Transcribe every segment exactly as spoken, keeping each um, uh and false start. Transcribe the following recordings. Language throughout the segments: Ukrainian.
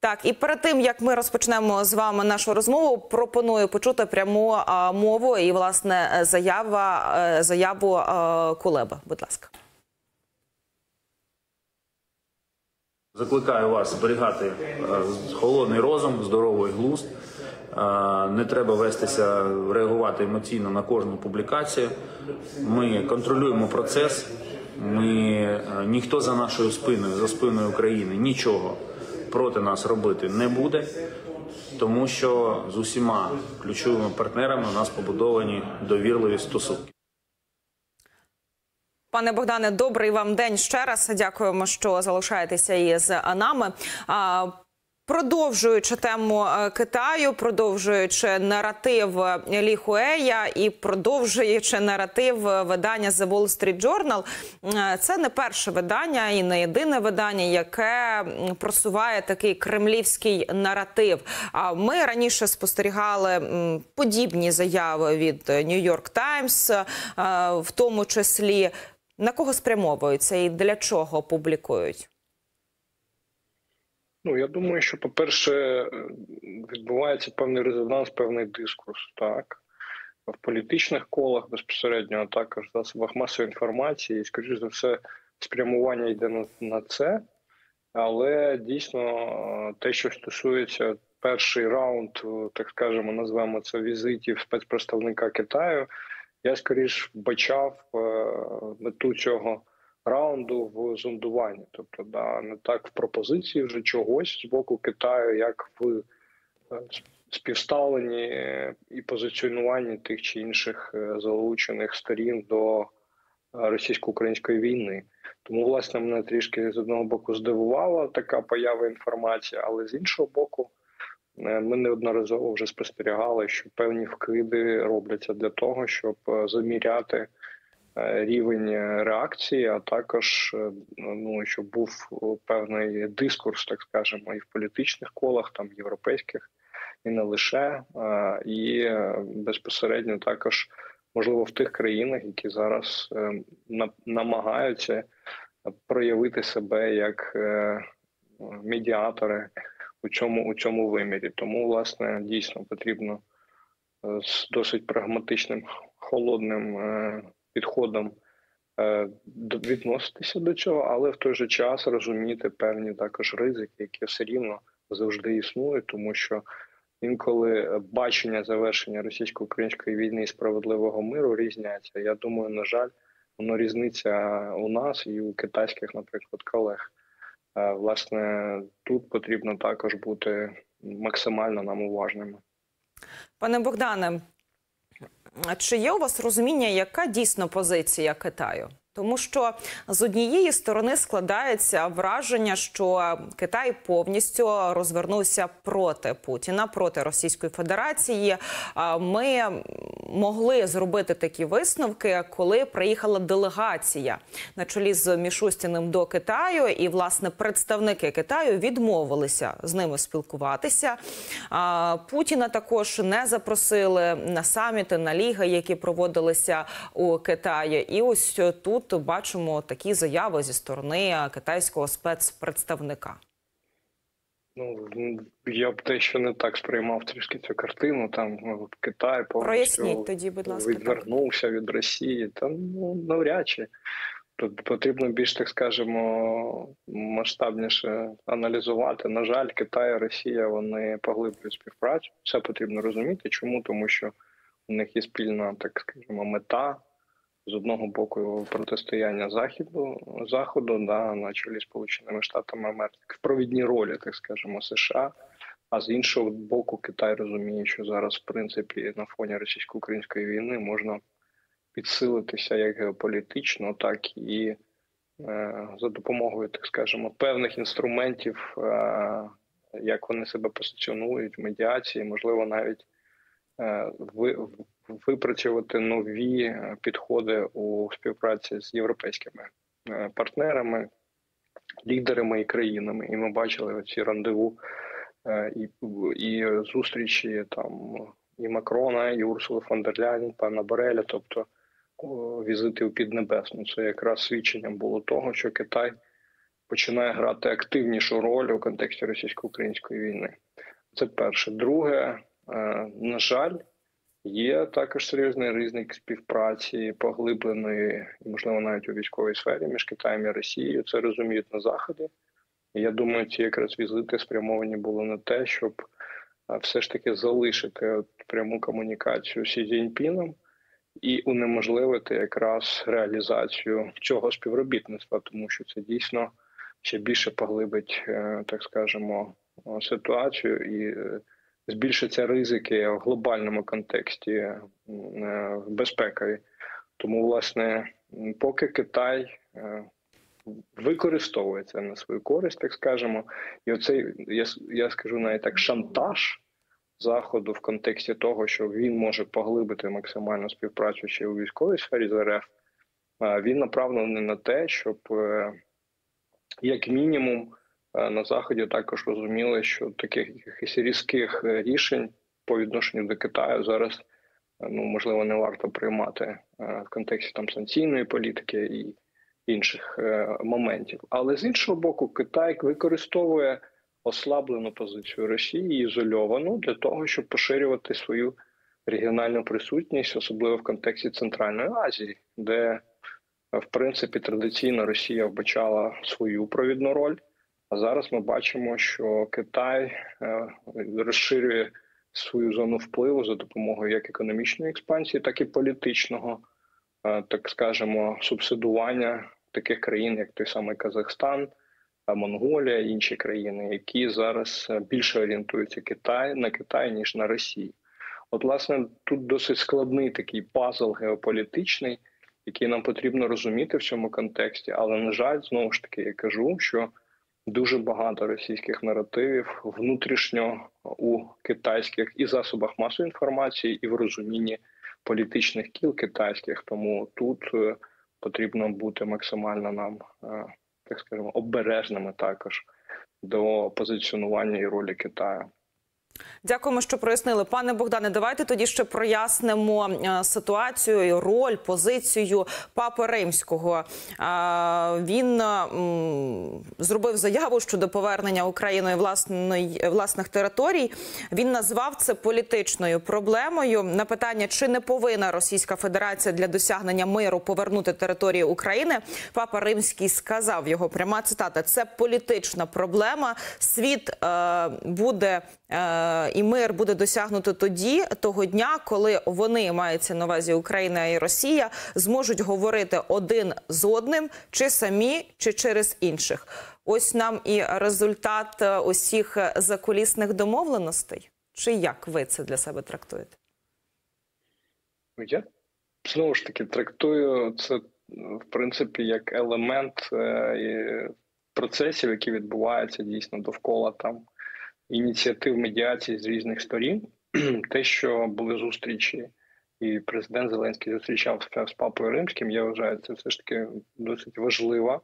Так, і перед тим, як ми розпочнемо з вами нашу розмову, пропоную почути пряму а, мову і, власне, заява, а, заяву а, Кулеби. Будь ласка. Закликаю вас зберігати холодний розум, здоровий глузд. Не треба вестися, реагувати емоційно на кожну публікацію. Ми контролюємо процес. Ми, ніхто за нашою спиною, за спиною України, нічого проти нас робити не буде, тому що з усіма ключовими партнерами у нас побудовані довірливі стосунки. Пане Богдане, добрий вам день ще раз. Дякуємо, що залишаєтеся із нами. Продовжуючи тему Китаю, продовжуючи наратив Лі Хуея і продовжуючи наратив видання The Wall Street Journal, це не перше видання і не єдине видання, яке просуває такий кремлівський наратив. Ми раніше спостерігали подібні заяви від New York Times, в тому числі. На кого спрямовуються і для чого публікують? Ну, я думаю, що, по-перше, відбувається певний резонанс, певний дискурс, так, в політичних колах безпосередньо, а також в засобах масової інформації. І, скоріш за все, спрямування йде на, на це. Але, дійсно, те, що стосується перший раунд, так скажемо, назвемо це візитів спецпредставника Китаю, я, скоріш, бачав мету цього раунду в зондуванні. Тобто, да, не так в пропозиції вже чогось з боку Китаю, як в співставленні і позиціонуванні тих чи інших залучених сторін до російсько-української війни. Тому, власне, мене трішки з одного боку здивувала така поява інформації, але з іншого боку, ми неодноразово вже спостерігали, що певні вкиди робляться для того, щоб заміряти рівень реакції, а також, ну, щоб був певний дискурс, так скажемо, і в політичних колах, там європейських, і не лише, і безпосередньо також, можливо, в тих країнах, які зараз намагаються проявити себе як медіатори у цьому, у цьому вимірі. Тому, власне, дійсно потрібно з досить прагматичним, холодним підходом відноситися до цього, але в той же час розуміти певні також ризики, які все рівно завжди існують, тому що інколи бачення завершення російсько-української війни і справедливого миру різняться. Я думаю, на жаль, воно різниця у нас і у китайських, наприклад, колег. Власне, тут потрібно також бути максимально нам уважними. Пане Богдане, чи є у вас розуміння, яка дійсно позиція Китаю? Тому що з однієї сторони складається враження, що Китай повністю розвернувся проти Путіна, проти Російської Федерації. Ми могли зробити такі висновки, коли приїхала делегація на чолі з Мішустіним до Китаю, і, власне, представники Китаю відмовилися з ними спілкуватися. Путіна також не запросили на саміти, на ліги, які проводилися у Китаї. І ось тут Тут бачимо такі заяви зі сторони китайського спецпредставника. Ну, я б дещо не так сприймав трішки цю картину. Там Китай повністю тоді, будь ласка, відвернувся так. від Росії. Та, ну, навряд чи. Тут потрібно більш, так скажемо, масштабніше аналізувати. На жаль, Китай і Росія, вони поглиблюють співпрацю. Це потрібно розуміти. Чому? Тому що у них є спільна, так скажемо, мета. З одного боку протистояння Заходу, Заходу да, на чолі з Сполученими Штатами Америки, в провідній ролі, так скажемо, США, а з іншого боку Китай розуміє, що зараз, в принципі, на фоні російсько-української війни можна підсилитися як геополітично, так і е, за допомогою, так скажемо, певних інструментів, е, як вони себе позиціонують в медіації, можливо, навіть е, ви, випрацювати нові підходи у співпраці з європейськими партнерами, лідерами і країнами. І ми бачили ці рандеву і, і зустрічі там і Макрона, і Урсули фон дер Ляєн, пана Бореля, тобто візити у Піднебесну. Це якраз свідченням було того, що Китай починає грати активнішу роль у контексті російсько-української війни. Це перше. Друге, на жаль, є також серйозний ризик співпраці, поглибленої, можливо, навіть у військовій сфері між Китаєм і Росією. Це розуміють на Заході. Я думаю, ці якраз візити спрямовані були на те, щоб все ж таки залишити пряму комунікацію з Сі Цзіньпіном і унеможливити якраз реалізацію цього співробітництва, тому що це дійсно ще більше поглибить, так скажемо, ситуацію і збільшаться ризики в глобальному контексті безпекові. Тому, власне, поки Китай використовує це на свою користь, так скажемо, і оцей, я, я скажу навіть так, шантаж Заходу в контексті того, що він може поглибити максимальну співпрацю ще у військовій сфері з РФ, він направлений на те, щоб, як мінімум, на Заході також розуміли, що таких якихось різких рішень по відношенню до Китаю зараз, ну, можливо, не варто приймати в контексті там санкційної політики і інших моментів. Але з іншого боку, Китай використовує ослаблену позицію Росії, ізольовану, для того, щоб поширювати свою регіональну присутність, особливо в контексті Центральної Азії, де, в принципі, традиційно Росія вбачала свою провідну роль. А зараз ми бачимо, що Китай розширює свою зону впливу за допомогою як економічної експансії, так і політичного, так скажемо, субсидування таких країн, як той самий Казахстан, Монголія і інші країни, які зараз більше орієнтуються Китай, на Китай, ніж на Росію. От, власне, тут досить складний такий пазл геополітичний, який нам потрібно розуміти в цьому контексті. Але, на жаль, знову ж таки, я кажу, що дуже багато російських наративів внутрішньо у китайських і засобах масової інформації, і в розумінні політичних кіл китайських. Тому тут потрібно бути максимально нам, так скажемо, обережними також до позиціонування і ролі Китаю. Дякуємо, що прояснили. Пане Богдане, давайте тоді ще прояснимо ситуацію, роль, позицію Папи Римського. Він зробив заяву щодо повернення Україною власної, власних територій. Він назвав це політичною проблемою. На питання, чи не повинна Російська Федерація для досягнення миру повернути території України, Папа Римський сказав, його пряма цитата, це політична проблема. Світ е, буде е, і мир буде досягнуто тоді, того дня, коли вони, мається на увазі Україна і Росія, зможуть говорити один з одним, чи самі, чи через інших. Ось нам і результат усіх закулісних домовленостей. Чи як ви це для себе трактуєте? Я знову ж таки трактую це, в принципі, як елемент процесів, які відбуваються дійсно довкола там ініціатив медіації з різних сторін. Те, що були зустрічі, і президент Зеленський зустрічався з Папою Римським, я вважаю, це все ж таки досить важлива,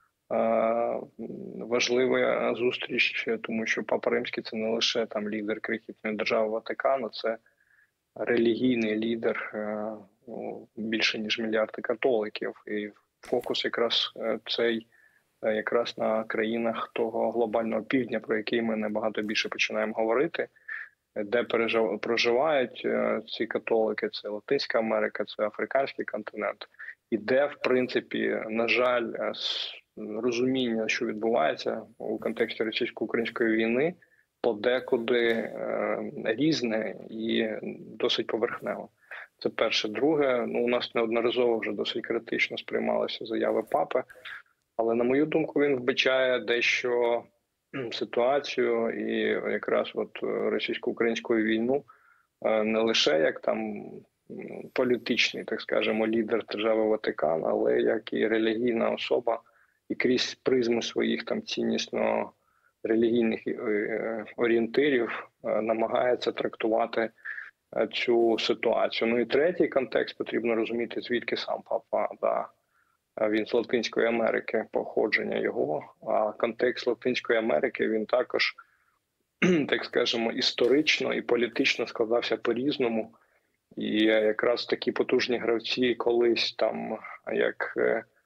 важлива зустріч, тому що Папа Римський – це не лише там лідер крихітної держави Ватикану, це релігійний лідер більше ніж мільярди католиків. І фокус якраз цей якраз на країнах того глобального півдня, про який ми набагато більше починаємо говорити, де проживають ці католики, це Латинська Америка, це Африканський континент, і де, в принципі, на жаль, розуміння, що відбувається у контексті російсько-української війни, подекуди різне і досить поверхнево. Це перше. Друге, ну, у нас неодноразово вже досить критично сприймалися заяви Папи, але, на мою думку, він вбачає дещо ситуацію і якраз от російсько-українську війну не лише як там політичний, так скажемо, лідер держави Ватикан, але як і релігійна особа, і крізь призму своїх там ціннісно-релігійних орієнтирів намагається трактувати цю ситуацію. Ну і третій контекст потрібно розуміти, звідки сам Папа, да. Він з Латинської Америки, походження його, а контекст Латинської Америки, він також, так скажемо, історично і політично складався по-різному. І якраз такі потужні гравці колись там, як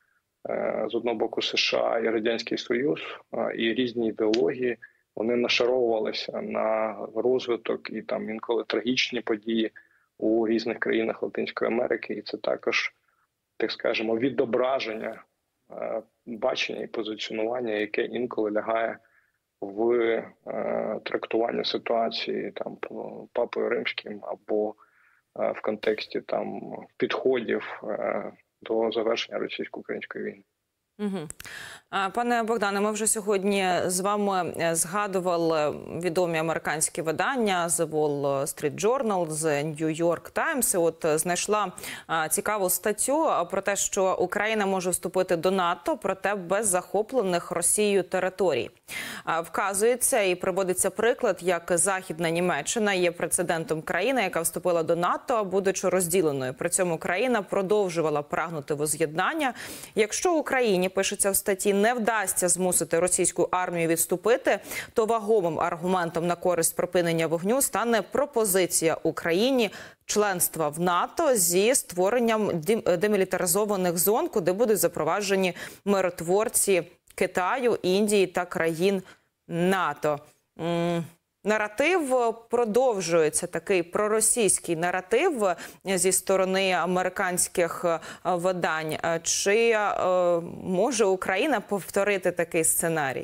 з одного боку США і Радянський Союз, і різні ідеології, вони нашаровувалися на розвиток і там інколи трагічні події у різних країнах Латинської Америки. І це також, так скажемо, відображення бачення і позиціонування, яке інколи лягає в е, трактування ситуації там Папою Римським або е, в контексті там підходів е, до завершення російсько-української війни. Угу. Пане Богдане, ми вже сьогодні з вами згадували відомі американські видання The Wall Street Journal, The New York Times. І от знайшла цікаву статтю про те, що Україна може вступити до НАТО, проте без захоплених Росією територій. Вказується і приводиться приклад, як Західна Німеччина є прецедентом країни, яка вступила до НАТО, будучи розділеною. При цьому країна продовжувала прагнути воз'єднання. Якщо Україні, пишеться в статті, не вдасться змусити російську армію відступити, то вагомим аргументом на користь припинення вогню стане пропозиція Україні членства в НАТО зі створенням демілітаризованих зон, куди будуть запроваджені миротворці Китаю, Індії та країн НАТО. Наратив продовжується, такий проросійський наратив зі сторони американських видань. Чи е, може Україна повторити такий сценарій?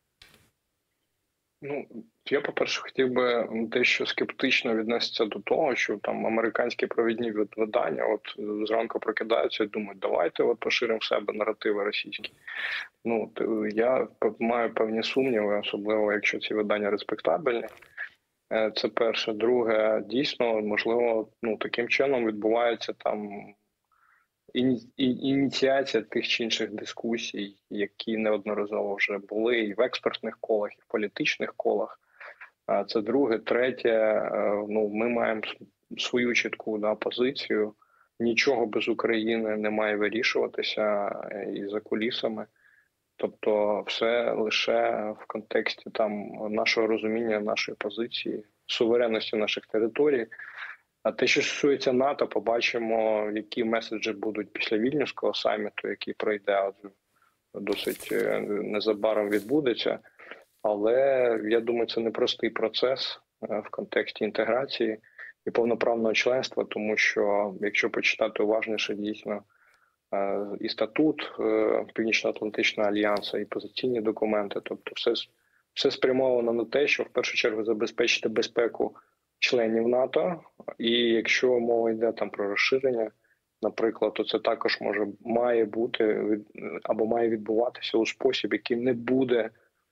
Ну, я, по-перше, хотів би дещо скептично віднестися до того, що там американські провідні видання от зранку прокидаються і думають, давайте от поширимо в себе наративи російські. Ну, я маю певні сумніви, особливо якщо ці видання респектабельні. Це перше. Друге, дійсно, можливо, ну таким чином відбувається там іні... ініціація тих чи інших дискусій, які неодноразово вже були і в експертних колах, і в політичних колах. Це друге. Третє, ну, ми маємо свою чітку да, позицію. Нічого без України не має вирішуватися і за кулісами. Тобто все лише в контексті там нашого розуміння, нашої позиції, суверенності наших територій. А те, що стосується НАТО, побачимо, які меседжі будуть після Вільнюського саміту, який пройде, досить незабаром відбудеться. Але, я думаю, це непростий процес в контексті інтеграції і повноправного членства, тому що, якщо почитати уважніше, дійсно, і статут Північно-Атлантичного альянсу, і позиційні документи, тобто все, все спрямовано на те, що в першу чергу забезпечити безпеку членів НАТО, і якщо мова йде там про розширення, наприклад, то це також може має бути або має відбуватися у спосіб, який не буде,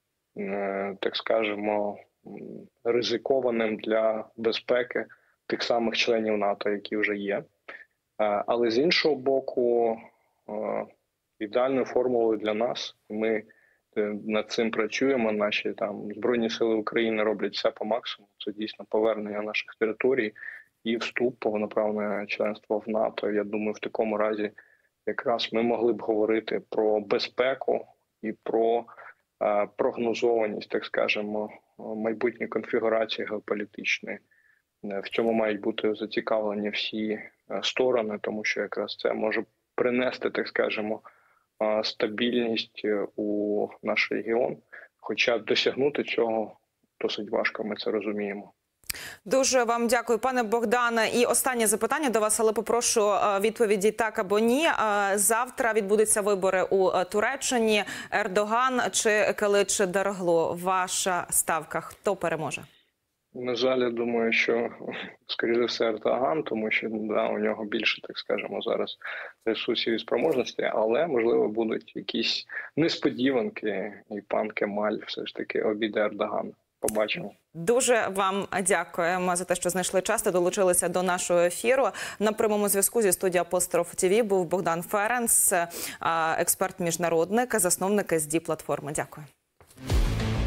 так скажемо, ризикованим для безпеки тих самих членів НАТО, які вже є. Але з іншого боку, ідеальною формулою для нас, ми над цим працюємо, наші там Збройні Сили України роблять все по максимуму, це дійсно повернення наших територій і вступ, повноправне членство в НАТО. Я думаю, в такому разі якраз ми могли б говорити про безпеку і про е, прогнозованість, так скажемо, майбутньої конфігурації геополітичної. В цьому мають бути зацікавлені всі сторони, тому що якраз це може принести, так скажемо, стабільність у наш регіон. Хоча досягнути цього досить важко, ми це розуміємо. Дуже вам дякую, пане Богдане. І останнє запитання до вас, але попрошу відповіді так або ні. Завтра відбудуться вибори у Туреччині. Ердоган чи Килич Дароглу? Ваша ставка. Хто переможе? На жаль, я думаю, що, скоріше за все, Ердоган, тому що да, у нього більше, так скажемо, зараз ресурсів і спроможності, але, можливо, будуть якісь несподіванки, і пан Кемаль все ж таки обійде Ердогана. Побачимо. Дуже вам дякуємо за те, що знайшли час та долучилися до нашого ефіру. На прямому зв'язку зі студії Апостроф ТВ був Богдан Ференц, експерт-міжнародник, засновник ес ді платформи. Дякую.